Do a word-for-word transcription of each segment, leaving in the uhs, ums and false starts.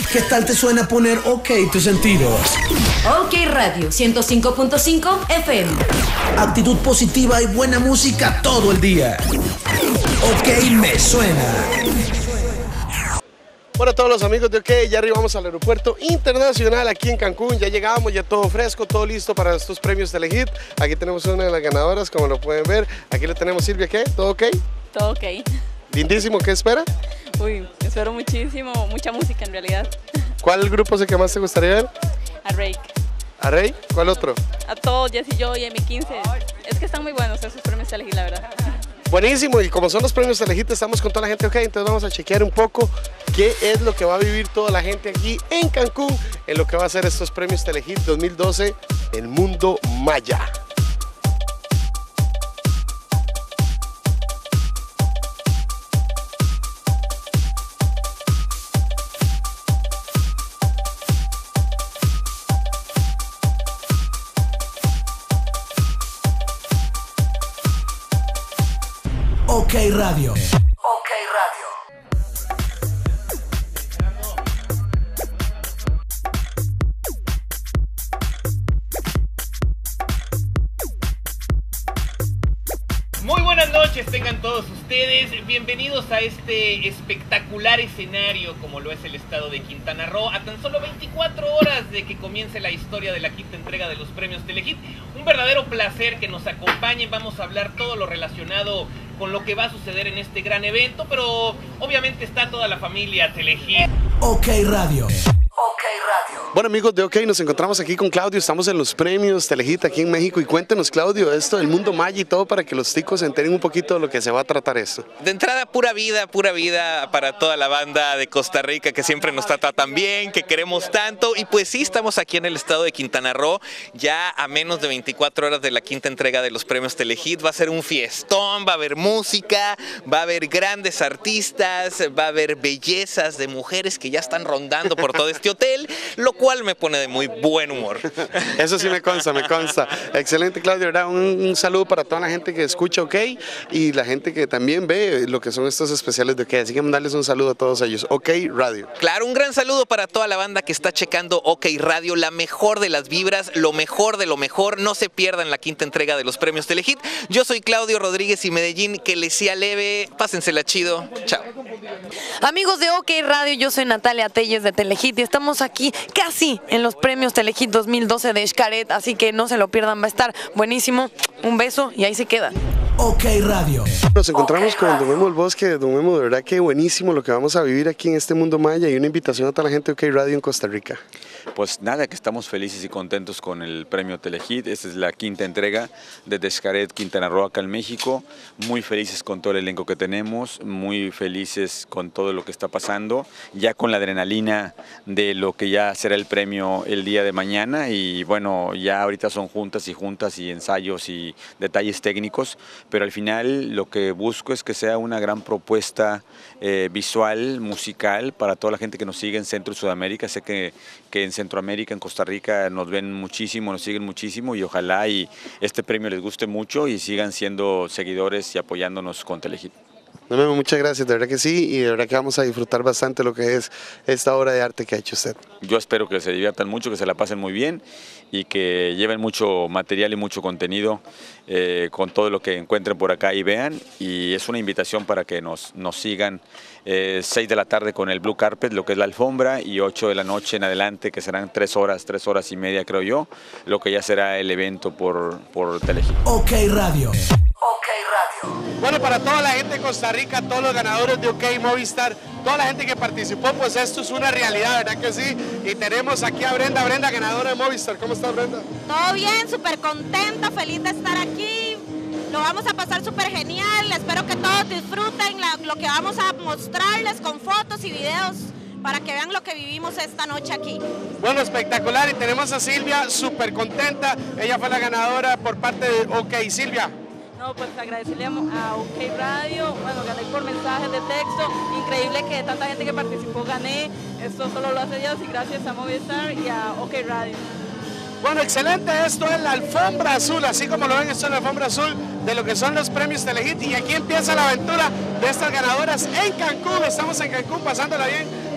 ¿Qué tal te suena poner OK tus sentidos? OK Radio ciento cinco punto cinco F M. Actitud positiva y buena música todo el día. OK me suena. Bueno, todos los amigos de OK, ya arribamos al aeropuerto internacional aquí en Cancún. Ya llegamos, ya todo fresco, todo listo para estos premios Telehit. Aquí tenemos una de las ganadoras, como lo pueden ver. Aquí le tenemos Silvia, ¿qué? ¿Todo OK? Todo OK. Lindísimo, ¿qué espera? Uy, espero muchísimo, mucha música en realidad. ¿Cuál grupo es el que más te gustaría ver? A Rake. ¿A Rey? ¿Cuál otro? A todos, Jessy Joy, M quince. Es que están muy buenos esos premios Telehit, la verdad. Buenísimo, y como son los premios Telehit, estamos con toda la gente OK, entonces vamos a chequear un poco qué es lo que va a vivir toda la gente aquí en Cancún en lo que va a ser estos premios Telehit dos mil doce, el mundo maya. OK Radio. OK Radio. Muy buenas noches tengan todos ustedes, bienvenidos a este espectacular escenario como lo es el estado de Quintana Roo, a tan solo veinticuatro horas de que comience la historia de la quinta entrega de los premios Telehit. Un verdadero placer que nos acompañen, vamos a hablar todo lo relacionado con lo que va a suceder en este gran evento, pero obviamente está toda la familia Telehit. OK Radio. OK Radio. Bueno, amigos de OK, nos encontramos aquí con Claudio, estamos en los premios Telehit aquí en México y cuéntenos, Claudio, esto del mundo maya y todo para que los ticos se enteren un poquito de lo que se va a tratar esto. De entrada, pura vida, pura vida para toda la banda de Costa Rica que siempre nos trata tan bien, que queremos tanto, y pues sí, estamos aquí en el estado de Quintana Roo, ya a menos de veinticuatro horas de la quinta entrega de los premios Telehit. Va a ser un fiestón, va a haber música, va a haber grandes artistas, va a haber bellezas de mujeres que ya están rondando por todo este hotel, lo cual me pone de muy buen humor. Eso sí me consta, me consta. Excelente, Claudio, ¿verdad? Un, un saludo para toda la gente que escucha OK y la gente que también ve lo que son estos especiales de OK, así que mandarles un saludo a todos ellos. OK Radio. Claro, un gran saludo para toda la banda que está checando OK Radio, la mejor de las vibras, lo mejor de lo mejor. No se pierdan la quinta entrega de los premios Telehit. Yo soy Claudio Rodríguez y Medellín, que les sea leve, pásensela chido, chao. Amigos de OK Radio, yo soy Natalia Telles de Telehit y estamos aquí casi en los premios Telehit dos mil doce de Xcaret, así que no se lo pierdan, va a estar buenísimo. Un beso y ahí se queda. OK Radio. Nos encontramos con Don Memo del Bosque. Don Memo, de verdad que buenísimo lo que vamos a vivir aquí en este mundo maya y una invitación a toda la gente de OK Radio en Costa Rica. Pues nada, que estamos felices y contentos con el premio Telehit. Esta es la quinta entrega desde Xcaret, Quintana Roo, acá en México. Muy felices con todo el elenco que tenemos, muy felices con todo lo que está pasando, ya con la adrenalina de lo que ya será el premio el día de mañana. Y bueno, ya ahorita son juntas y juntas y ensayos y detalles técnicos, pero al final lo que busco es que sea una gran propuesta eh, visual, musical, para toda la gente que nos sigue en Centro y Sudamérica. Sé que, que en Centroamérica, en Costa Rica, nos ven muchísimo, nos siguen muchísimo y ojalá y este premio les guste mucho y sigan siendo seguidores y apoyándonos con Telehit. No, Memo, muchas gracias, de verdad que sí, y de verdad que vamos a disfrutar bastante lo que es esta obra de arte que ha hecho usted. Yo espero que se diviertan mucho, que se la pasen muy bien y que lleven mucho material y mucho contenido eh, con todo lo que encuentren por acá y vean, y es una invitación para que nos, nos sigan. Eh, seis de la tarde con el Blue Carpet, lo que es la alfombra, y ocho de la noche en adelante, que serán tres horas, tres horas y media creo yo, lo que ya será el evento por, por Telehit. OK Radio. OK Radio. Bueno, para toda la gente de Costa Rica, todos los ganadores de OK Movistar, toda la gente que participó, pues esto es una realidad, ¿verdad que sí? Y tenemos aquí a Brenda, Brenda, ganadora de Movistar. ¿Cómo estás, Brenda? Todo bien, súper contenta, feliz de estar aquí. Lo vamos a pasar súper genial, espero que todos disfruten la, lo que vamos a mostrarles con fotos y videos para que vean lo que vivimos esta noche aquí. Bueno, espectacular, y tenemos a Silvia súper contenta, ella fue la ganadora por parte de OK. Silvia. No, pues agradecerle a OK Radio, bueno, gané por mensajes de texto, increíble que tanta gente que participó gané, esto solo lo hace Dios y gracias a Movistar y a OK Radio. Bueno, excelente, esto es la alfombra azul, así como lo ven, esto es la alfombra azul de lo que son los premios Telehit, y aquí empieza la aventura de estas ganadoras en Cancún. Estamos en Cancún pasándola bien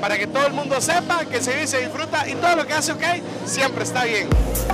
para que todo el mundo sepa que se vive y se disfruta y todo lo que hace OK siempre está bien.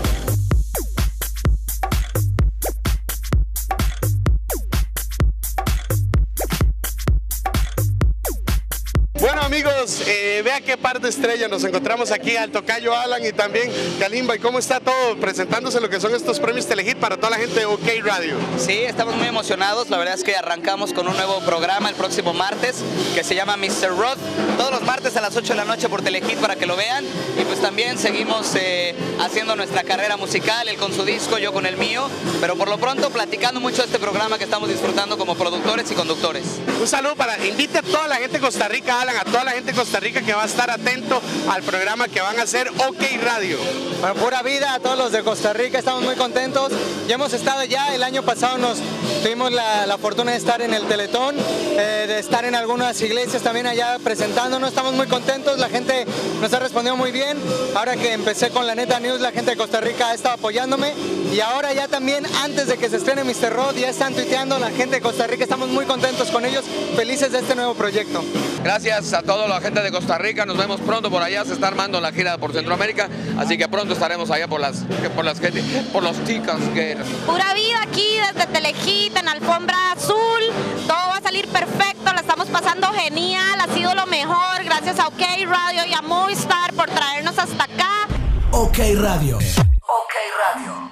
Bueno amigos, eh, vea qué par de estrellas nos encontramos aquí al tocayo Alan y también Kalimba. ¿Y cómo está todo presentándose lo que son estos premios Telehit para toda la gente de OK Radio? Sí, estamos muy emocionados. La verdad es que arrancamos con un nuevo programa el próximo martes que se llama mister Rod. Todos los martes a las ocho de la noche por Telehit para que lo vean. Y pues también seguimos eh, haciendo nuestra carrera musical, él con su disco, yo con el mío. Pero por lo pronto platicando mucho de este programa que estamos disfrutando como productores y conductores. Un saludo para, invite a toda la gente de Costa Rica, Alan, a toda la gente de Costa Rica que va a estar atento al programa que van a hacer OK Radio. Bueno, pura vida a todos los de Costa Rica, estamos muy contentos. Ya hemos estado ya, el año pasado nos tuvimos la, la fortuna de estar en el Teletón, eh, de estar en algunas iglesias también allá presentándonos. Estamos muy contentos, la gente nos ha respondido muy bien. Ahora que empecé con la Neta News, la gente de Costa Rica ha estado apoyándome. Y ahora ya también, antes de que se estrene mister Rod, ya están tuiteando la gente de Costa Rica. Estamos muy contentos con ellos, felices de este nuevo proyecto. Gracias a toda la gente de Costa Rica, nos vemos pronto por allá, se está armando la gira por Centroamérica, así que pronto estaremos allá por las por las por los ticas que pura vida aquí desde Telehit en Alfombra Azul, todo va a salir perfecto, la estamos pasando genial, ha sido lo mejor, gracias a OK Radio y a Movistar por traernos hasta acá. OK Radio. OK Radio.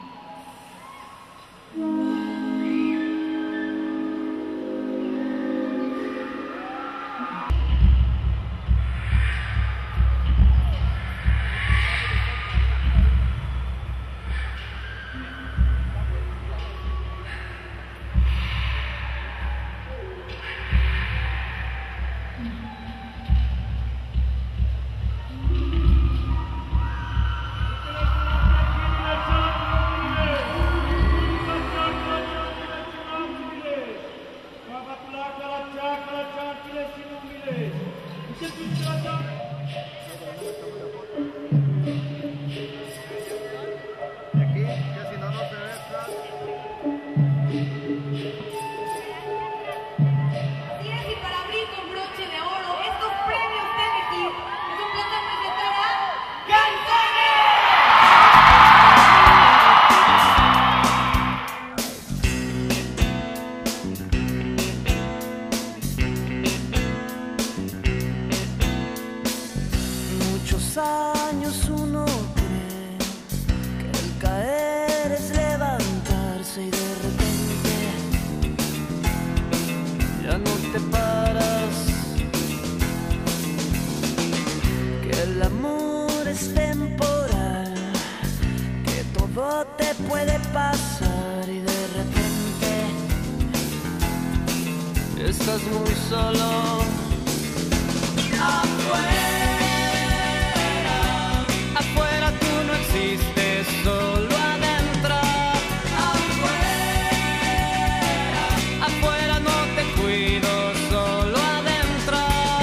Años uno cree que el caer es levantarse y de repente ya no te paras, que el amor es temporal, que todo te puede pasar y de repente estás muy solo afuera. Afuera tú no existes, solo adentro. Afuera, afuera no te cuido, solo adentro.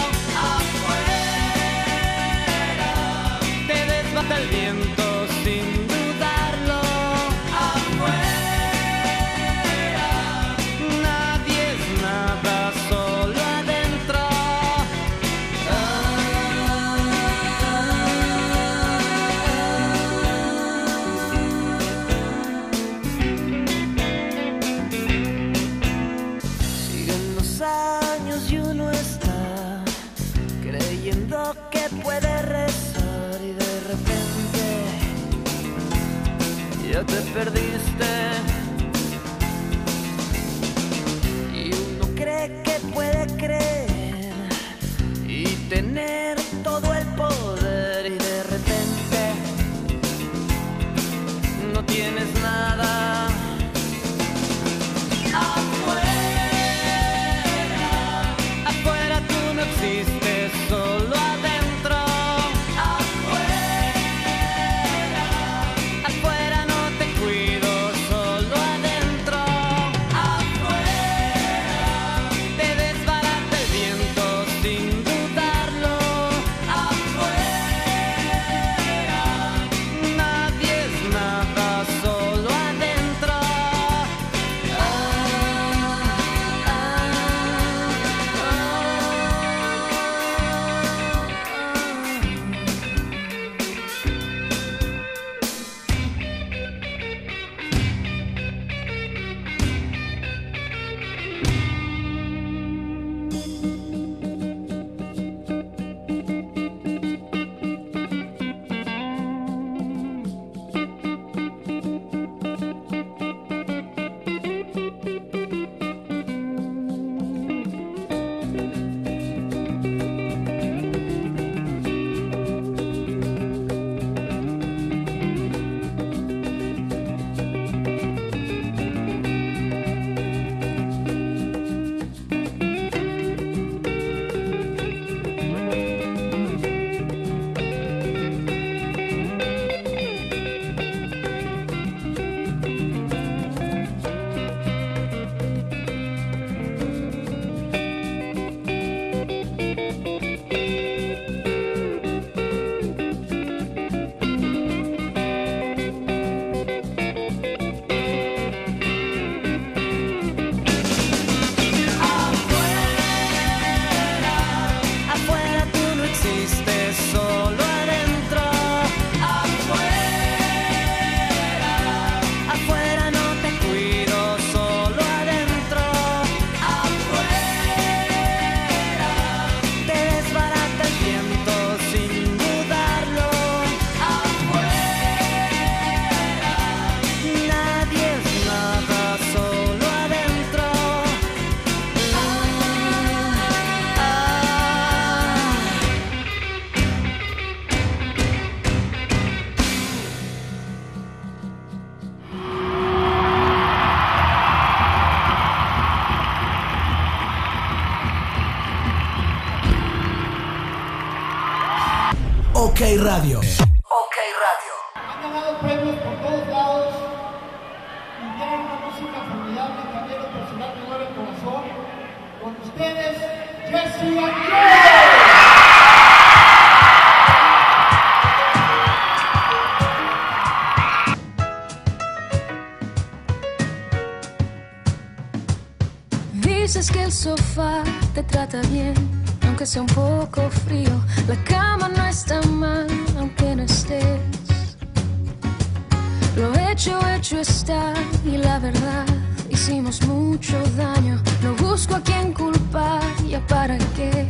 Afuera, te desbata el viento sin dudarlo. Afuera, nadie es nada, solo adentro. Que puede rezar y de repente ya te perdiste y uno cree que puede creer y tener todo el poder y de repente no tienes nada. Afuera, afuera tú no existes, solo adentro. Afuera, afuera no te cuido, solo adentro. Afuera, te desbarata el viento sin dudarlo. OK Radio. OK Radio. Han ganado premios por todos lados y tienen una música formidable que a mí en lo personal me mueve el corazón. Con ustedes, Jesse Joy. Dices que el sofá te trata bien, aunque sea un poco frío. La cama no está mal, aunque no estés. Lo hecho, hecho está, y la verdad, hicimos mucho daño. No busco a quien culpar, ya para qué.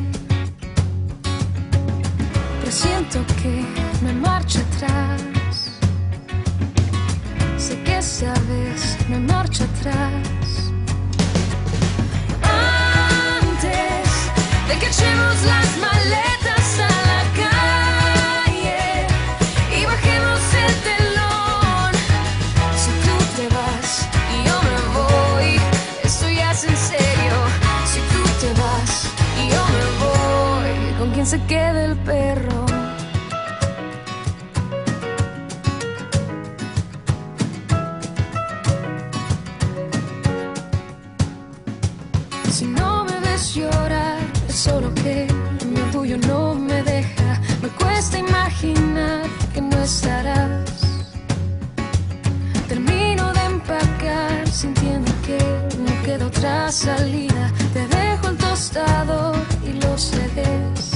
Pero siento que me marcha atrás. Sé que esta vez me marcha atrás. De que echemos las maletas a la calle y bajemos el telón. Si tú te vas y yo me voy, esto ya es en serio. Si tú te vas y yo me voy, ¿con quién se queda el perro? Si no me ves llorar, solo que mi orgullo no me deja. Me cuesta imaginar que no estarás. Termino de empacar sintiendo que no queda otra salida. Te dejo el tostador y los C Ds.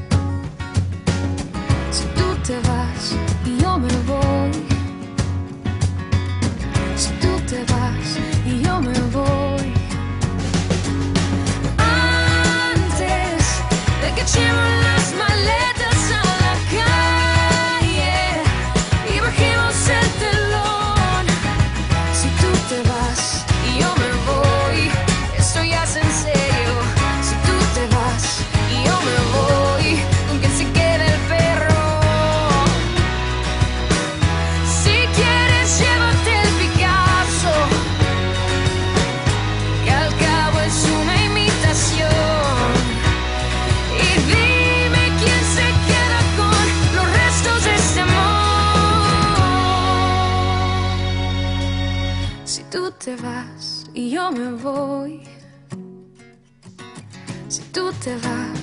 Si tú te vas y yo me voy. Si tú te vas y yo me voy. Que echemos las maletas a la calle y bajemos el telón. Si tú te vas y yo me voy, esto ya es en serio. Si tú te vas y yo me voy, ¿con quién se queda el perro? Si quieres llévate el Picasso, que al cabo es una imitación. Si tú te vas y yo me voy, si tú te vas.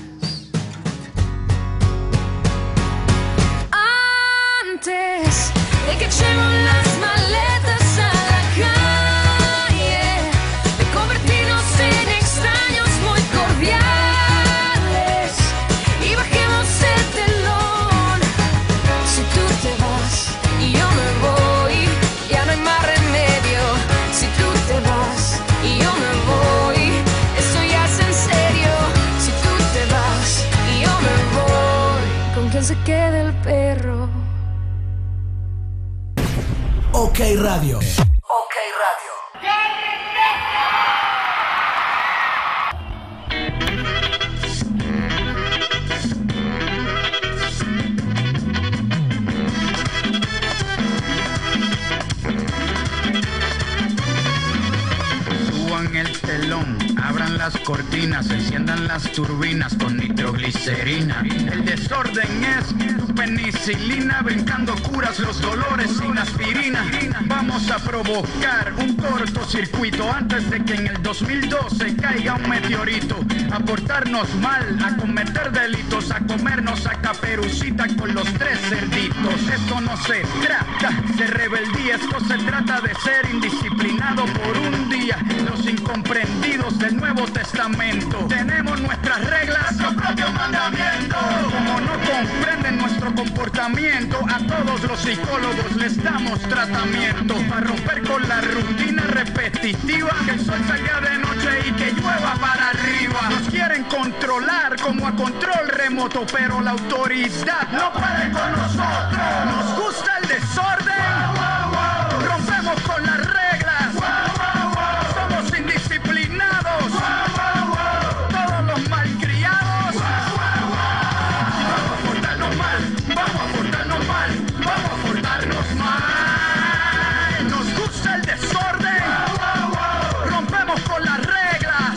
Antes de que echemos las maletas a la calle, de convertirnos en extraños muy cordiales y bajemos el telón. Si tú te vas y yo me voy, ya no hay más remedio. Si tú te vas y yo me voy, esto ya es en serio. Si tú te vas y yo me voy, ¿con quién se queda el perro? OK Radio. OK Radio. Suban el telón, abran las cortinas, enciendan las turbinas con nitroglicerina. El desorden es tu penicilina, brincando curas los dolores sin aspirina. Vamos a provocar un cortocircuito antes de que en el dos mil doce caiga un meteorito. A portarnos mal, a cometer delitos, a comernos a Caperucita con los tres cerditos. Esto no se trata de rebeldía, esto se trata de ser indisciplinado por un día. Los incomprendidos del Nuevo Testamento tenemos nuestras reglas, nuestro propio mandamiento. Como no comprenden nuestro comportamiento, a todos los psicólogos les damos tratamiento para romper con la rutina repetitiva, que el sol salga de noche y que llueva para arriba. Nos quieren controlar como a control remoto, pero la autoridad no puede con nosotros. Nos gusta el desorden, rompemos con las reglas, somos indisciplinados, todos los malcriados. Vamos a portarnos mal, vamos a portarnos mal, vamos a portarnos mal. Nos gusta el desorden, rompemos con las reglas,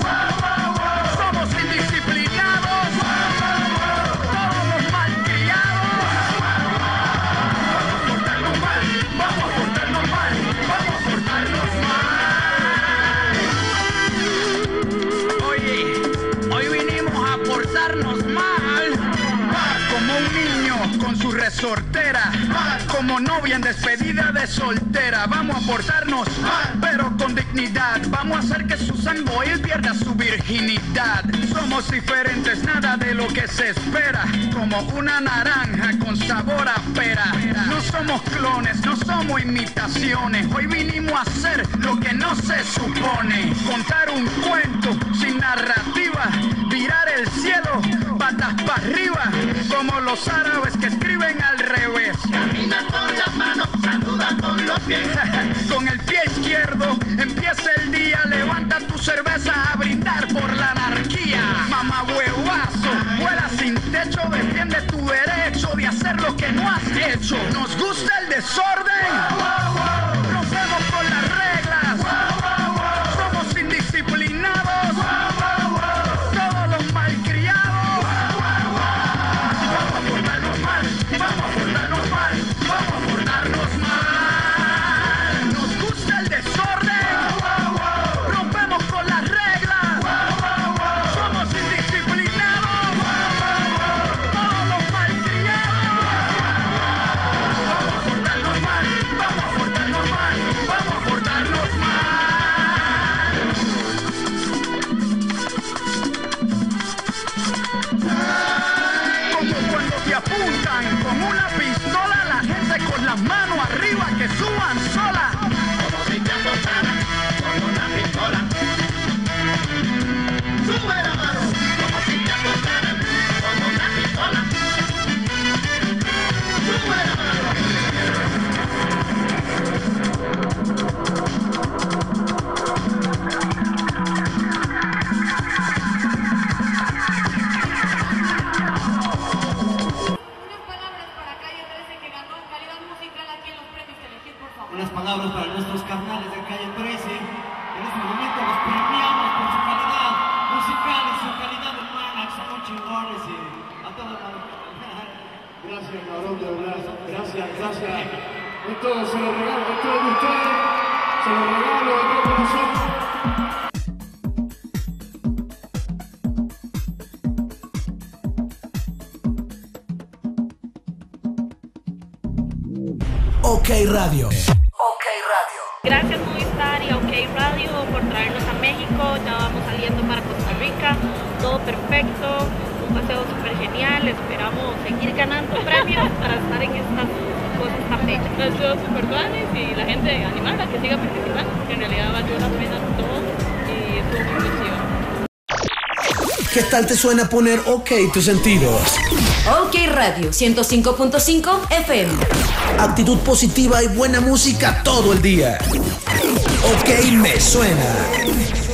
somos indisciplinados, todos los malcriados. como un niño con su resortera, como novia en despedida de soltera. Vamos a portarnos, pero con dignidad. Vamos a hacer que Susan Boyle pierda su virginidad. Somos diferentes, nada de lo que se espera, como una naranja con sabor a pera. No somos clones, no somos imitaciones. Hoy vinimos a hacer lo que no se supone. Contar un cuento sin narrativa, virar el cielo patas para arriba, como los árabes que escriben al revés. Camina con las manos, saluda con los pies. Con el pie izquierdo empieza el día, levanta tu cerveza a brindar por la anarquía. Mamá huevazo, vuela sin techo, defiende tu derecho de hacer lo que no has hecho. Nos gusta el desorden, rompemos con las reglas, somos indisciplinados, todos los malcriados. Vamos a portarnos mal, vamos a portarnos mal, vamos a portarnos mal. Nos gusta el desorden, rompemos con las reglas, somos indisciplinados, todos los malcriados. Vamos a portarnos mal, vamos a portarnos mal, vamos a portarnos mal. Como cuando te apuntan con una pistola, la gente con las manos arriba que suban sola. Como si te apuntaran con una pistola. Sube la mano. Como si te apuntaran con una pistola. Sube la mano. Unas palabras para nuestros carnales de Calle trece. En este momento los premiamos por su calidad musical y su calidad humana, que son chingones y a todo el mundo. Gracias, cabrón, de verdad. Gracias, gracias. Esto se lo regalo a todos ustedes. Se lo regalo de todo corazón. OK Radio. Gracias Movistar y a OK Radio por traernos a México. Ya vamos saliendo para Costa Rica. Todo perfecto. Un paseo súper genial. Esperamos seguir ganando premios para estar en estas cosas tan bellas. Ha sido súper buenas y la gente animada que siga participando, porque en realidad valió la pena todo y estuvo muy chido. ¿Qué tal te suena poner OK tus sentidos? OK Radio ciento cinco punto cinco F M. Actitud positiva y buena música todo el día. OK me suena.